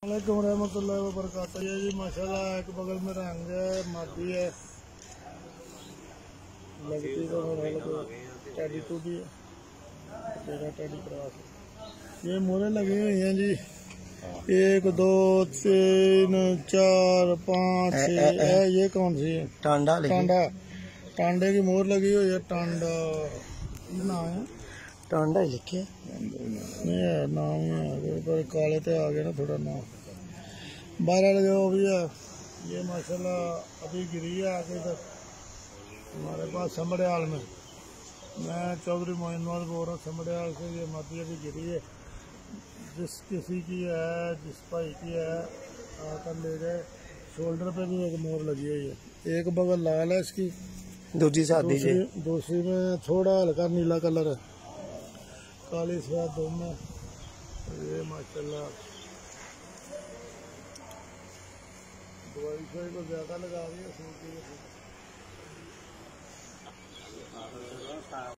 वालेकुम रहमतुल्लाहि व बरकातहू। ये जी माशाल्लाह एक बगल में रंग है, मादी है, लगती तो टेडी टूडी है, तेरा टेडी क्रॉस। ये मोरे लगी हुई हैं जी, 1 2 3 4 5 6। ये कौन सी है? टांडा। टांडे की मोर लगी हुई है। टांडा नाम है, टांडा ही लिखे नहीं है, नाम ही है पर काले ते आ गए ना थोड़ा नाम। 12 जो भी है। ये माशाल्लाह अभी गिरी है आगे तक हमारे पास समड़ियाल में। मैं चौधरी मोइन बोल रहा हूँ समड़ियाल से। ये मादी अभी गिरी है, जिस किसी की है, जिस भाई की है आकर ले गए। शोल्डर पे भी एक मोर लगी हुई है, एक बगल लाल है इसकी, दूसरी में थोड़ा हल्का नीला कलर है, काली सफेद दोनों। ये माशाल्लाह दवाई को ज्यादा लगा रही है।